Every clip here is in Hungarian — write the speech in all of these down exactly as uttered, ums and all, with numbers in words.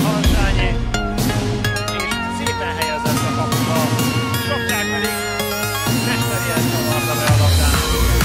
Harsányi, és szépen helyezett a kapuba. Sokság pedig mesterien csavarta be a labdát.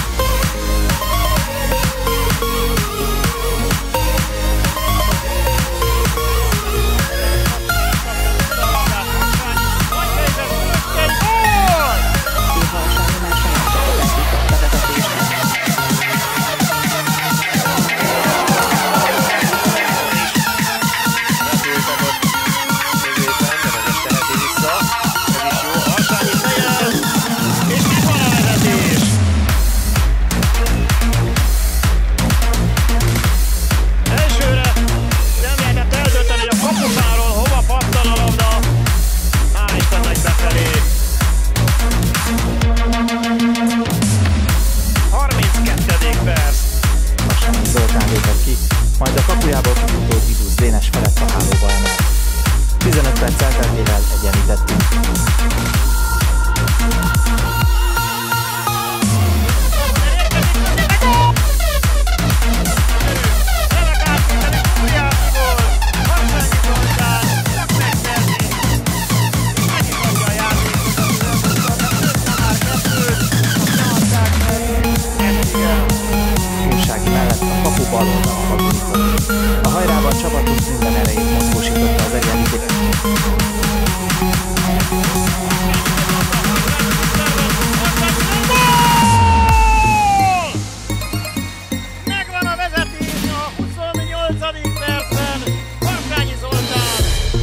Majd a kapujából kifutó Gidusz Dénes felett a hálóba emelt. tizenöt perc elteltével egyenlítettünk. Bal oldalon fordított. A hajrában csapatunk minden erejét mozgósította az egyenlítést. Megvan a vezetés a huszonnyolcadik percben. Harsányi Zoltán.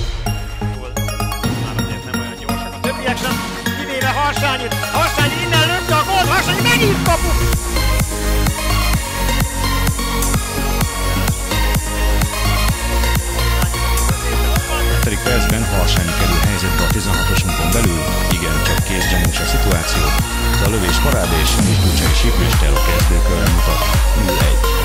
Már azért nem olyan gyorsak a többiek sem, kivéve Harsányit. Harsányi innen lökte a gólt, Harsányi megint kapu! percben Harsányi kerül helyzetbe a tizenhatosunkon belül, igen, csak kézgyanús a szituáció, de a lövés parád és Misducsai Sípmester a kezdőkörre mutat nulla egy.